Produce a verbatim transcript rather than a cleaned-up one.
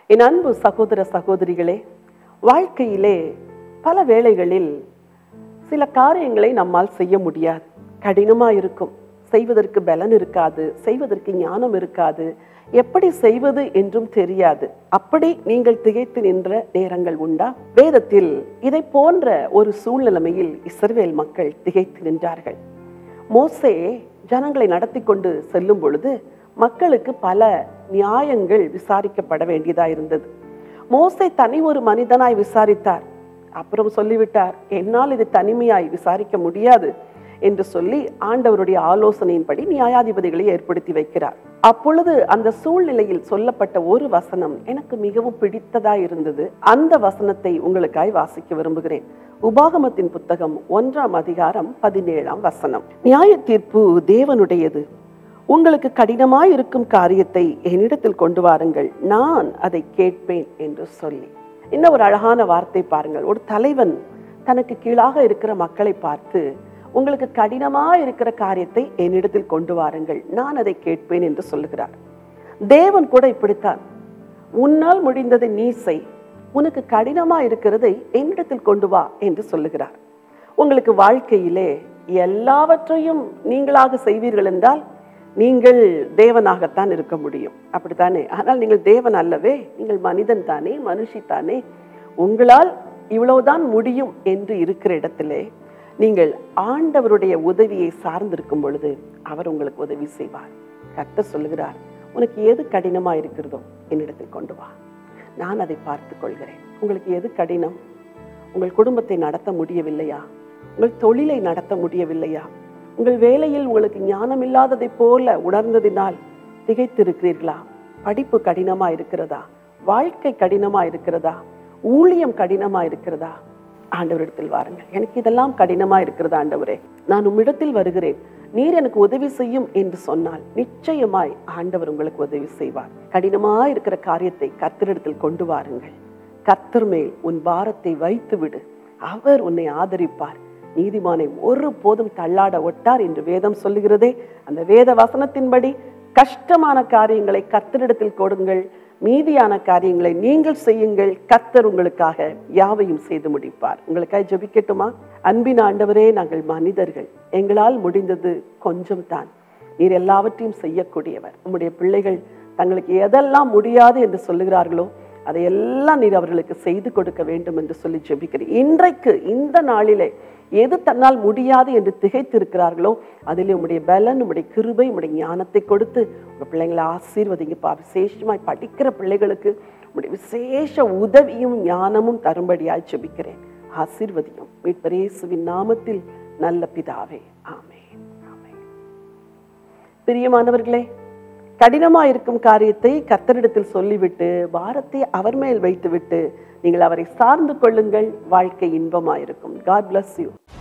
என் அன்பு சகோதர சகோதரிகளே, வாழ்க்கையிலே பல வேளைகளில் சில காரியங்களை நம்மால் செய்ய முடியாது. கடினமா இருக்கும், செய்வதற்கு பலன் இருக்காது, செய்வதற்கு ஞானம் இருக்காது, எப்படி செய்வது என்றும் தெரியாது. அப்படி நீங்கள் திகைத்து நின்ற நேரங்கள் உண்டா? வேதத்தில் இதை போன்ற ஒரு சூழ்நிலைமையில் இஸ்ரவேல் மக்கள் திகைத்து நின்றார்கள். மோசே ஜனங்களை நடத்தி கொண்டு செல்லும் பொழுது மக்களுக்கு பல நியாயங்கள் விசாரிக்கப்பட வேண்டியதா இருந்தது. மோசே தனி ஒரு மனிதனாய் விசாரித்தார். அப்புறம் சொல்லிவிட்டார், என்னால் இது தனிமையாய் விசாரிக்க முடியாது என்று சொல்லி ஆண்டவருடைய ஆலோசனையின்படி நியாயாதிபதிகளை ஏற்படுத்தி வைக்கிறார். அப்பொழுது அந்த சூழ்நிலையில் சொல்லப்பட்ட ஒரு வசனம் எனக்கு மிகவும் பிடித்ததா இருந்தது. அந்த வசனத்தை உங்களுக்காய் வாசிக்க விரும்புகிறேன். உபாகமத்தின் புத்தகம் ஒன்றாம் அதிகாரம் பதினேழாம் வசனம். நியாய தீர்ப்பு தேவனுடையது, உங்களுக்கு கடினமாய் இருக்கும் காரியத்தை என்னிடத்தில் கொண்டு வாருங்கள், நான் அதை கேட்பேன் என்று சொல்லி. இன்னும் ஒரு அழகான வார்த்தை பாருங்கள். ஒரு தலைவன் தனக்கு கீழாக இருக்கிற மக்களை பார்த்து, உங்களுக்கு கடினமா இருக்கிற காரியத்தை என்னிடத்தில் கொண்டு வாருங்கள், நான் அதை கேட்பேன் என்று சொல்லுகிறார். தேவன் கூட இப்படித்தான், உன்னால் முடிந்ததை நீ செய், உனக்கு கடினமா இருக்கிறதை என்னிடத்தில் கொண்டு வா என்று சொல்லுகிறார். உங்களுக்கு வாழ்க்கையிலே எல்லாவற்றையும் நீங்களாக செய்வீர்கள் என்றால் நீங்கள் தேவனாகத்தான் இருக்க முடியும், அப்படித்தானே? ஆனால் நீங்கள் தேவன் அல்லவே, நீங்கள் மனிதன் தானே, மனுஷி தானே. உங்களால் இவ்வளவுதான் முடியும் என்று இருக்கிற இடத்திலே நீங்கள் ஆண்டவருடைய உதவியை சார்ந்திருக்கும் பொழுது அவர் உங்களுக்கு உதவி செய்வார். கர்த்தர் சொல்லுகிறார், உனக்கு எது கடினமா இருக்கிறதோ என்னிடத்தில் கொண்டு வா, நான் அதை பார்த்து கொள்கிறேன். உங்களுக்கு எது கடினம்? உங்கள் குடும்பத்தை நடத்த முடியவில்லையா? உங்கள் தொழிலை நடத்த முடியவில்லையா? உங்கள் வேலையில் உங்களுக்கு ஞானம் இல்லாததை போல உணர்ந்ததினால் திகைத்திருக்கிறீர்களா? படிப்பு கடினமா இருக்கிறதா? வாழ்க்கை கடினமா இருக்கிறதா? ஊழியம் கடினமா இருக்கிறதா? ஆண்டவரிடத்தில் வாருங்கள். எனக்கு இதெல்லாம் கடினமா இருக்கிறது ஆண்டவரே, நான் உம்மிடத்தில் வருகிறேன், நீர் எனக்கு உதவி செய்யும் என்று சொன்னால் நிச்சயமாய் ஆண்டவர் உங்களுக்கு உதவி செய்வார். கடினமா இருக்கிற காரியத்தை கர்த்தரிடத்தில் கொண்டு வாருங்கள். கர்த்தர் மேல் உன் பாரத்தை வைத்து விடு, அவர் உன்னை ஆதரிப்பார். நீதிமானை ஒரு போதும் தள்ளாட ஒட்டார் என்று வேதம் சொல்லுகிறதே. அந்த வேத வசனத்தின்படி கஷ்டமான காரியங்களை கர்த்தரிடத்தில் கொடுங்கள், மீதியான காரியங்களை நீங்கள் செய்யுங்கள். கர்த்தர் உங்களுக்காக யாவையும் செய்து முடிப்பார். உங்களுக்காக ஜெபிக்கட்டுமா? அன்பின் ஆண்டவரே, நாங்கள் மனிதர்கள், எங்களால் முடிந்தது கொஞ்சம் தான், நீர் எல்லாவற்றையும் செய்யக்கூடியவர். உம்முடைய பிள்ளைகள் தங்களுக்கு எதெல்லாம் முடியாது என்று சொல்லுகிறார்களோ அதையெல்லாம் நீர் அவர்களுக்கு செய்து கொடுக்க வேண்டும் என்று சொல்லி ஜெபிக்கிறேன். இன்றைக்கு இந்த நாளிலே எது தன்னால் முடியாது என்று திகைத்திருக்கிறார்களோ அதிலே உம்முடைய பலன், உம்முடைய கிருபை, உம்முடைய ஞானத்தை கொடுத்து உங்க பிள்ளைங்களை ஆசீர்வதிங்கப்பா. விசேஷமாய் படிக்கிற பிள்ளைகளுக்கு உம்முடைய விசேஷ உதவியும் ஞானமும் தரும்படியாய் ஜெபிக்கிறேன். ஆசீர்வதியும் மீட்பர் இயேசுவின் நாமத்தில் நல்ல பிதாவே, ஆமென், ஆமென். பிரியமானவர்களே, கடினமா இருக்கும் காரியத்தை கர்த்தரிடத்தில் சொல்லிவிட்டு பாரத்தை அவர் மேல் வைத்துவிட்டு நீங்கள் அவரை சார்ந்து கொள்ளுங்கள். வாழ்க்கை இன்பமாயிருக்கும். God bless you.